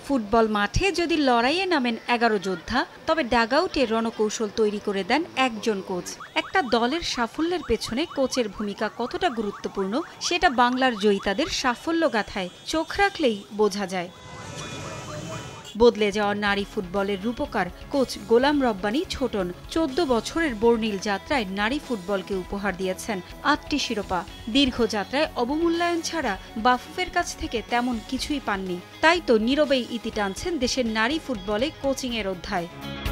Football মাঠে যদি লড়াইয়ে নামেন 11 যোদ্ধা, তবে ডাগআউটে রণকৌশল তৈরি করে দেন একজন কোচ। একটা দলের সাফল্যের পেছনে কোচের ভূমিকা কতটা গুরুত্বপূর্ণ সেটা বাংলার জয়িতাদের সাফল্য গাথায় চোখ রাখলেই বোঝা যায়। বদলে যাওয়া নারী ফুটবলের রূপকার কোচ গোলাম রব্বানি ছোটন 14 বছরের বর্ণিল যাত্রায় নারী ফুটবলকে উপহার দিয়েছেন 8টি শিরোপা। দীর্ঘ যাত্রায় অবমূল্যায়ন ছাড়া বাফুফের কাছ থেকে তেমন কিছুই পাননি। তাই তো নীরবেই ইতি টানছেন দেশের নারী ফুটবলে কোচিংয়ের অধ্যায়।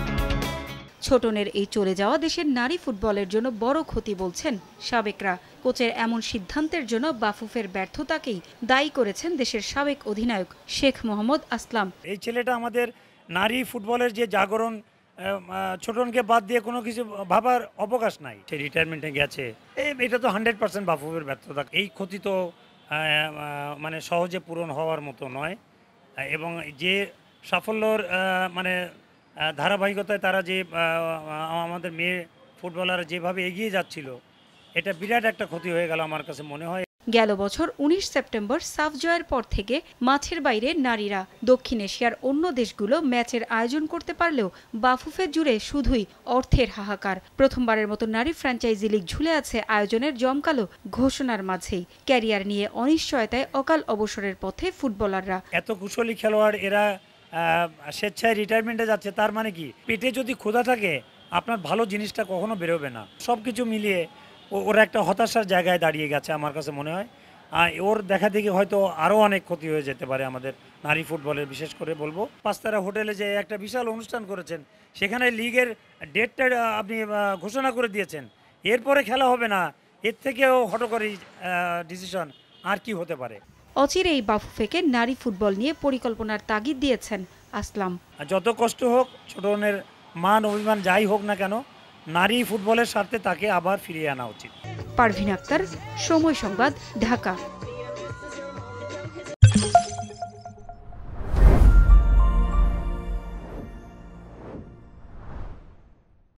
ছোটনের এই চলে যাওয়া দেশের নারী ফুটবলের জন্য বড় ক্ষতি বলছেন সাবেকরা। কোচের এমন সিদ্ধান্তের জন্য বাফুফের ব্যর্থতাকেই দায়ী করেছেন দেশের সাবেক অধিনায়ক শেখ মোহাম্মদ আসলাম। এই ছেলেটা আমাদের নারী ফুটবলের যে জাগরণ, ছোটনকে বাদ দিয়ে কোনো কিছু ভাবার অবকাশ নাই। সে রিটায়ারমেন্টে গেছে, এটা তো 100% বাফুফের ব্যর্থতা। এই ক্ষতি তো মানে সহজে পূরণ হওয়ার মতো নয়, এবং যে সাফল্যর মানে ধারাবাহিকতায় তারা যে আমাদের মেয়ে ফুটবলাররা যেভাবে এগিয়ে যাচ্ছিল, এটা বিরাট একটা ক্ষতি হয়ে গেল আমার কাছে মনে হয়। গেল বছর 19 সেপ্টেম্বর সাফ জয়ের পর থেকে মাঠের বাইরে নারীরা দক্ষিণ এশিয়ার অন্য দেশগুলো ম্যাচের আয়োজন করতে পারলেও বাফুফে জুড়ে শুধুই অর্থের হাহাকার। প্রথমবারের মতো নারী ফ্র্যাঞ্চাইজি লিগ ঝুলে আছে আয়োজনের জমকালো ঘোষণার মাঝেই। ক্যারিয়ার নিয়ে অনিশ্চয়তায় অকাল অবসরের পথে ফুটবলাররা। এত কুশলী খেলোয়াড় এরা স্বেচ্ছায় রিটায়ারমেন্টে যাচ্ছে, তার মানে কি পেটে যদি ক্ষুধা থাকে আপনার ভালো জিনিসটা কখনো বেরোবে না। সব কিছু মিলিয়ে ওরা একটা হতাশার জায়গায় দাঁড়িয়ে গেছে আমার কাছে মনে হয়। ওর দেখা দেখি হয়তো আরও অনেক ক্ষতি হয়ে যেতে পারে আমাদের নারী ফুটবলের। বিশেষ করে বলবো পাঁচতারা হোটেলে যে একটা বিশাল অনুষ্ঠান করেছেন, সেখানে লিগের ডেটটা আপনি ঘোষণা করে দিয়েছেন, এরপরে খেলা হবে না, এর থেকেও হঠকারী ডিসিশন আর কি হতে পারে। অচিরেই বাফুফেকে নারী ফুটবল নিয়ে পরিকল্পনার তাগিদ দিয়েছেন আসলাম। যত কষ্ট হোক, ছোটনের মান অভিমান যাই হোক না কেন, নারী ফুটবলের স্বার্থে তাকে আবার ফিরিয়ে আনা উচিত। পারভিন আক্তার, সময় সংবাদ, ঢাকা।